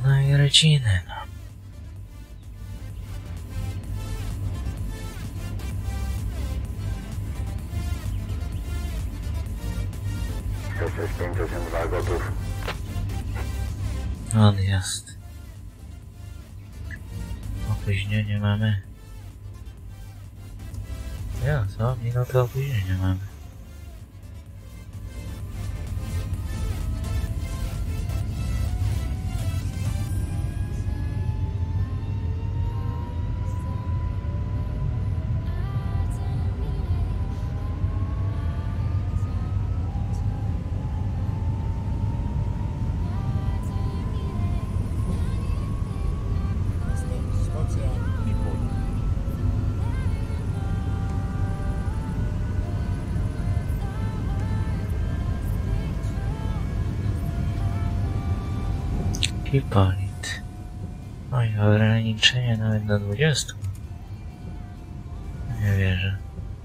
No i lecimy, no. C682 gotów. Odjazd. Opóźnienie mamy. Ja, co? Minutę opóźnienia mamy. Hipolit. Oj, ograniczenie nawet do 20. Nie wierzę.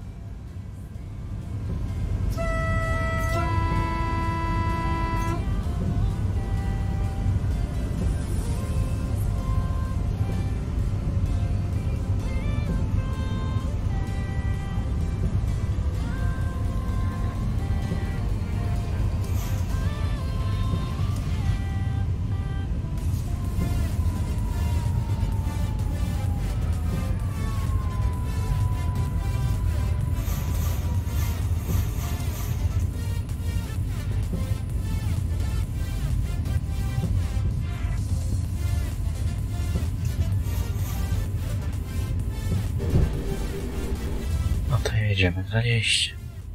No to jedziemy 20.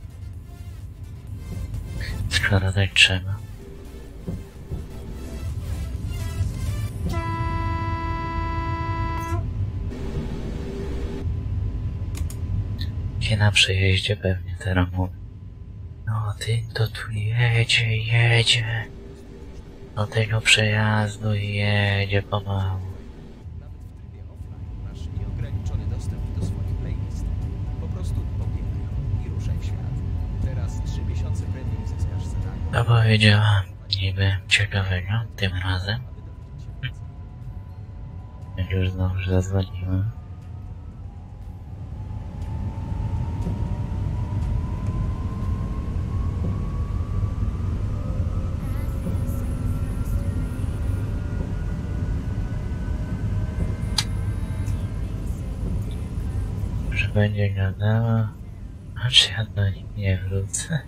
Skoro tak trzeba. Na przejeździe pewnie teraz mówię. No ty to tu jedzie. Do tego przejazdu i jedzie pomału. Masz nieograniczony dostęp do swoich playlist. Po prostu pobieraj i ruszaj w świat. Teraz 3 miesiące premium zyskasz za darmo. To powiedziała niby ciekawego tym razem. Jak już znowu zadzwoniłem. Że będzie gadała, a czy ja do nich nie wrócę?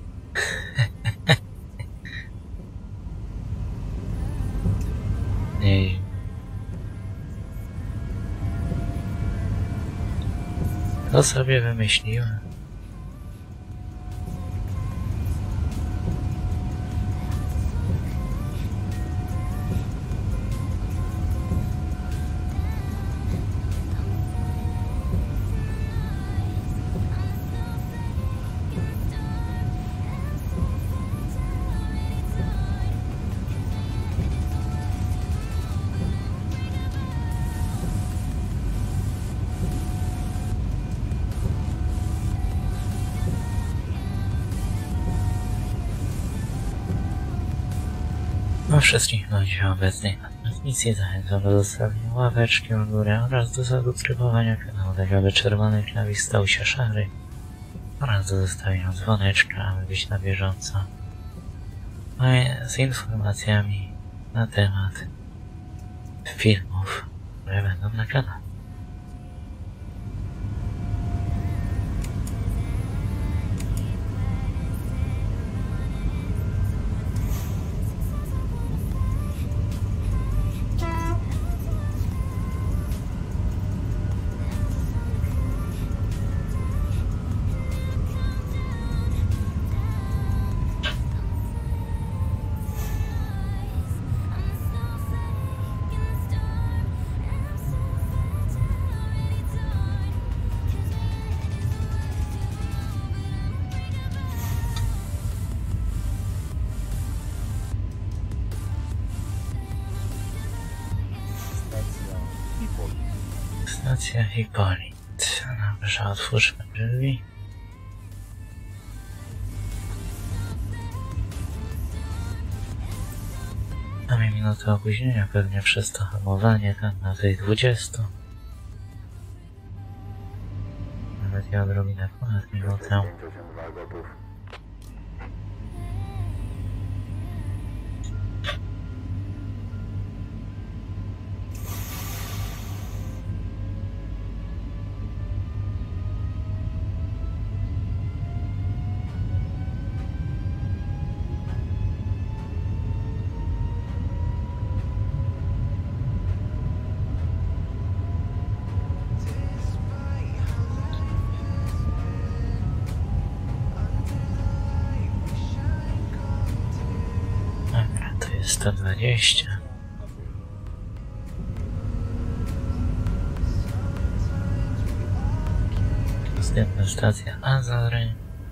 Nie. To sobie wymyśliłem. No wszystkich ludzi obecnych na transmisji zachęcam do zostawienia ławeczki w górę oraz do zasubskrybowania kanału, tak aby czerwony klawisz stał się szary oraz do zostawienia dzwoneczka, aby być na bieżąco z informacjami na temat filmów, które będą na kanale. Stacja Hipolit. Dobrze, otwórzmy drzwi. Mamy minutę opóźnienia, pewnie przez to hamowanie tam na tej 20. Nawet ja odrobinę ponad minutę. Dobra, to jest 120. Następna stacja Azory.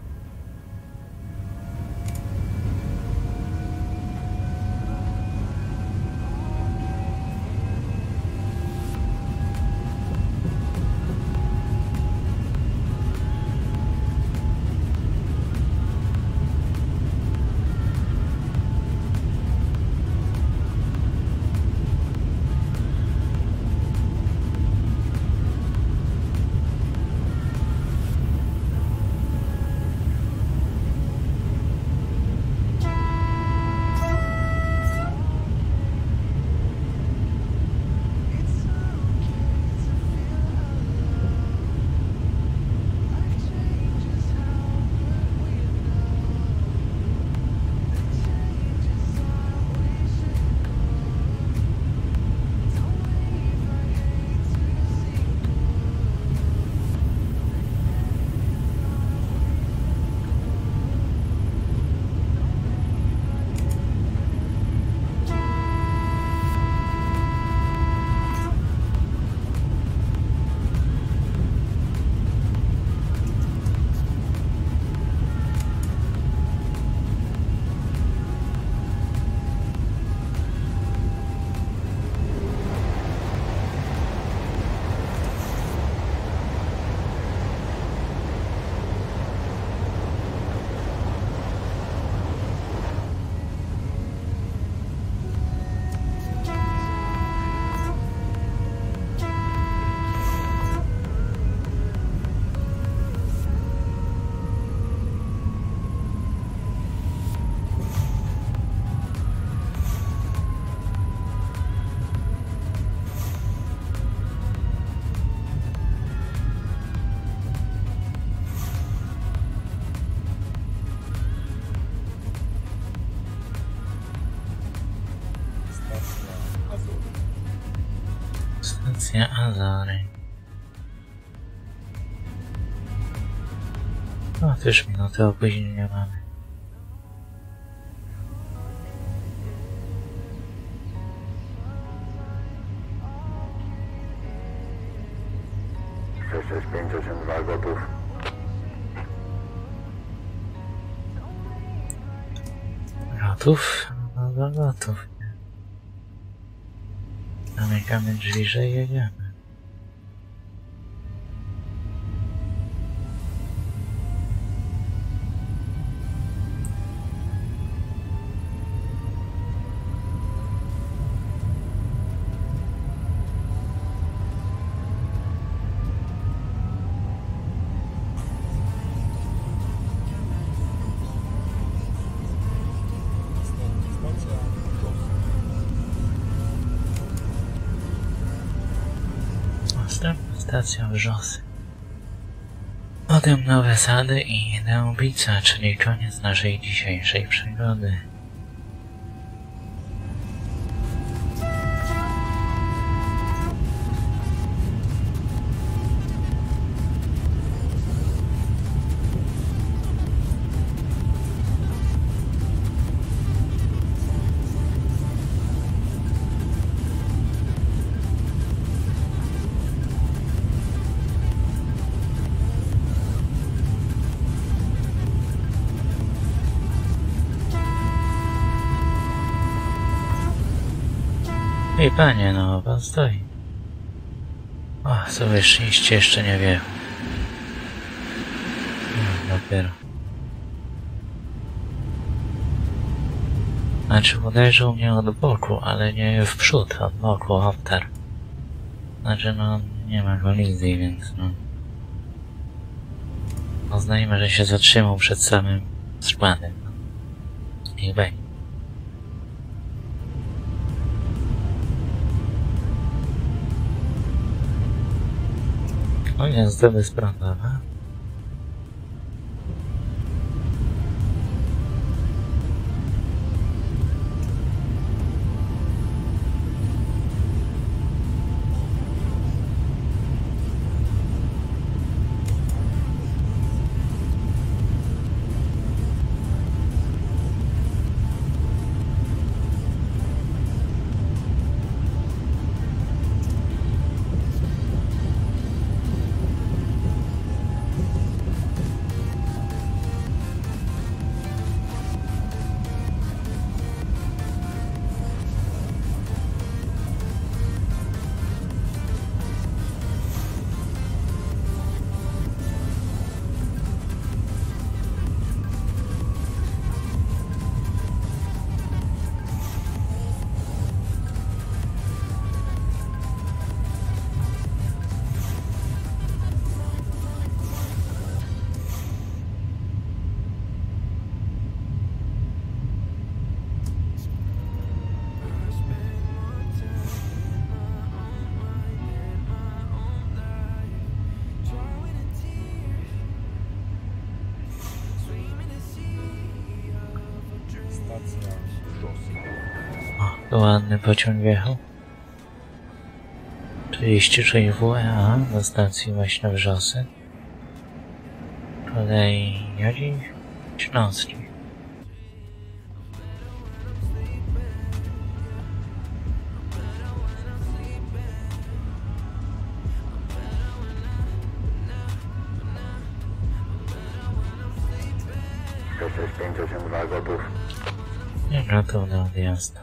Stacja Azory. No, też minutę opóźnienia mamy. Gotów. Gotów? No, gotów. Zamykamy drzwi, że jedziemy. Następna stacja Wrzosy. Potem Nowe Sady i Dębica, czyli koniec naszej dzisiejszej przygody. Ej panie, no pan stoi. O, sobie szczęście jeszcze nie wie. No, dopiero. Znaczy uderzył mnie od boku, ale nie w przód, od boku, opter. Znaczy no, nie ma kolizji, więc no... Uznajmy, że się zatrzymał przed samym składem. Niech będzie. O, jazda bezprądowa. O, to ładny pociąg wjechał. 33 WEA do stacji właśnie Wrzosy. Kolej Jodzi Śląski. P6582 gotów. Nie gotów do odjazdu.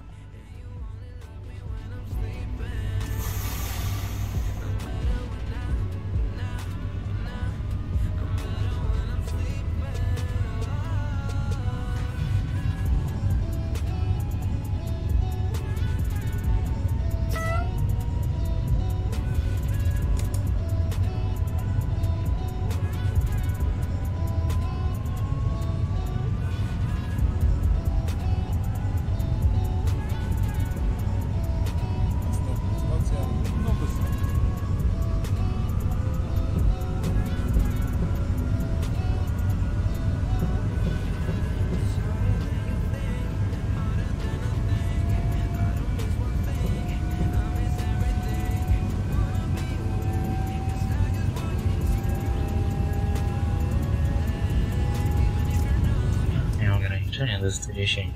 Ograniczenie do 110.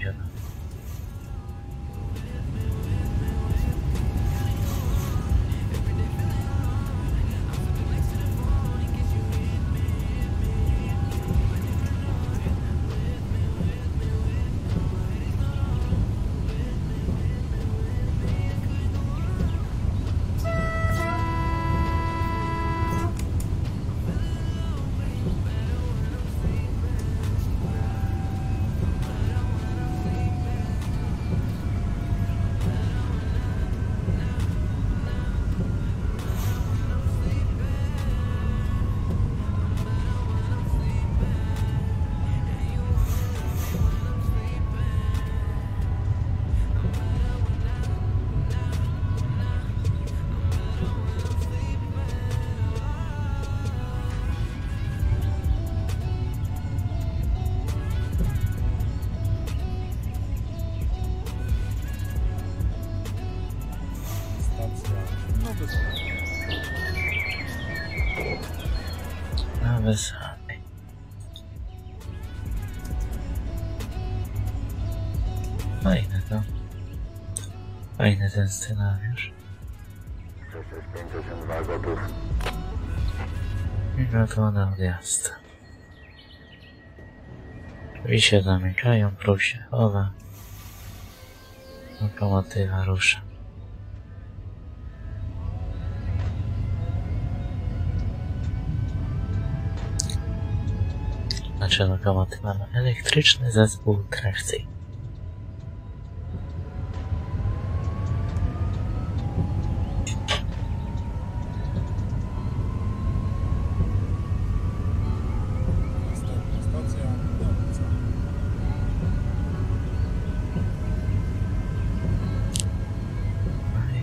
Na Wysockiej. Fajne to. Fajny ten scenariusz. P6582 gotów. I gotowa na odjazd. Drzwi się zamykają, próg się chowa. Lokomotywa rusza. Znaczy lokomotywa ma elektryczny zespół trakcyjny.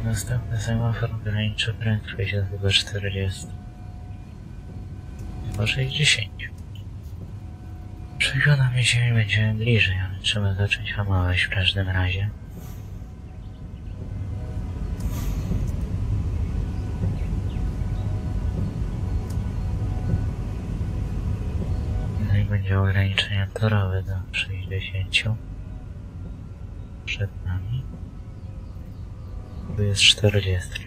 Następny semafor ograniczy prędkość do chyba 40. Chyba 60. Przekonamy się i będziemy bliżej, ale trzeba zacząć hamować w każdym razie. No i będzie ograniczenie torowe do 60. Przed nami. Tu jest 40.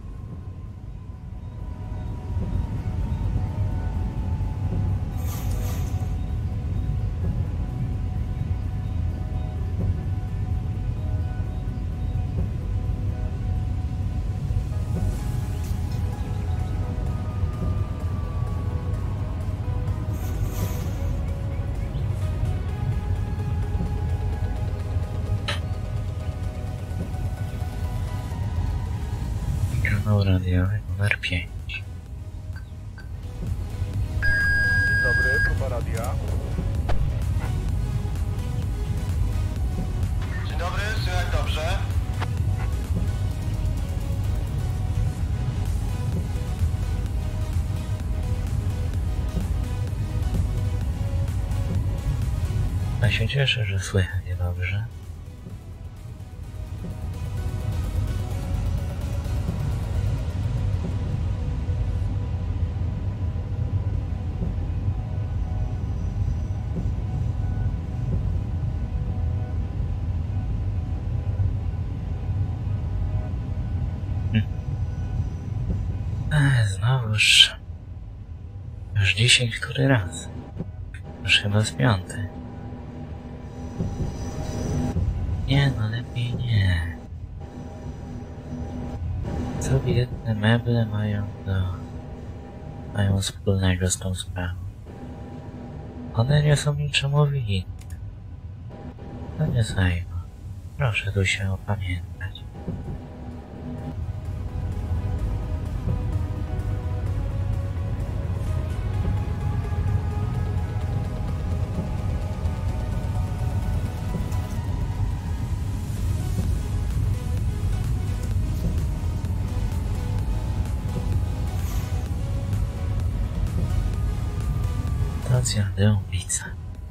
Kanał radiowy numer 5. Dzień dobry, próba radia. Dzień dobry, słychać dobrze? Ja się cieszę, że słychać dobrze. Znowuż... Już dzisiaj który raz? Już chyba z 5. Nie, no lepiej nie. Co biedne meble mają wspólnego z tą sprawą? One nie są niczemu winne. To nie zajmą. Proszę tu się opamiętać. Stacja Dębica.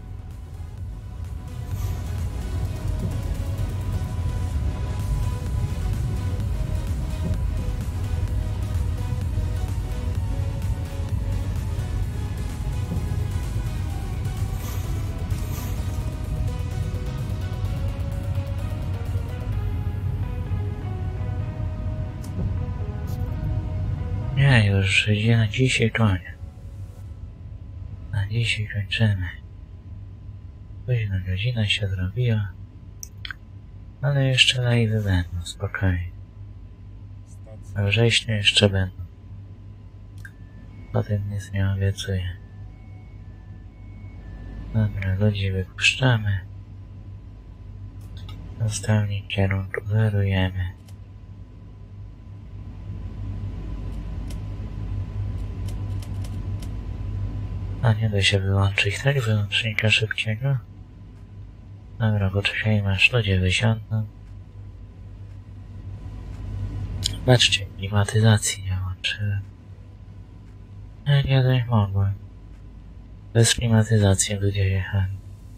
Nie, już na dzisiaj koniec. Na dzisiaj kończymy. Późna godzina się zrobiła, ale jeszcze live'y będą, spokojnie. We wrześniu jeszcze będą. Potem nic nie obiecuję. Dobra, ludzi wypuszczamy. Następnie kierunku zerujemy. A nie da się wyłączyć tak wyłącznika szybkiego? Dobra, poczekajmy aż ludzie wysiądą. Patrzcie, klimatyzacji nie łączyłem. Nie dość mogłem. Bez klimatyzacji ludzie jechali.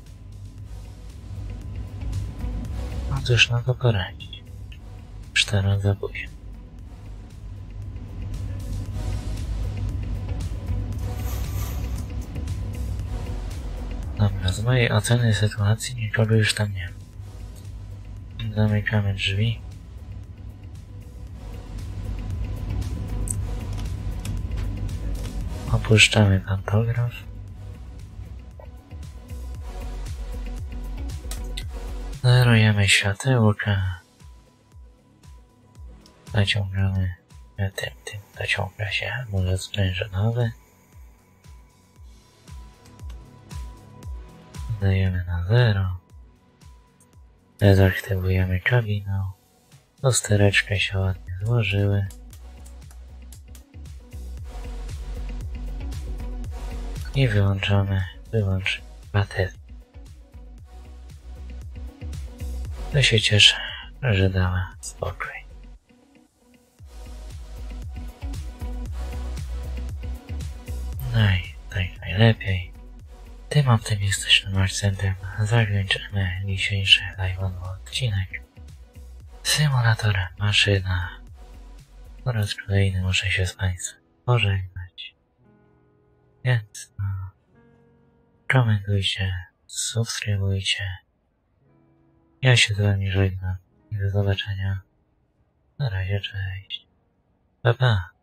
No cóż na to poradzić. Już teraz za późno. Dobra, z mojej oceny sytuacji nikogo już tam nie ma. Zamykamy drzwi. Opuszczamy pantograf. Zerujemy światełka. Zaciągamy tym zaciąga się hamulec sprężynowy. Dajemy na 0. Dezaktywujemy kabinę. Lustereczka się ładnie złożyły. I wyłączamy baterię. To się cieszę, że dała spokój. Tak najlepiej. Tym optymistycznym akcentem zakończymy dzisiejszy live'owy odcinek. Symulator maszyna. Po raz kolejny muszę się z Państwem pożegnać. Więc komentujcie, subskrybujcie. Ja się z Wami żegnam i do zobaczenia. Na razie, cześć. Pa, pa.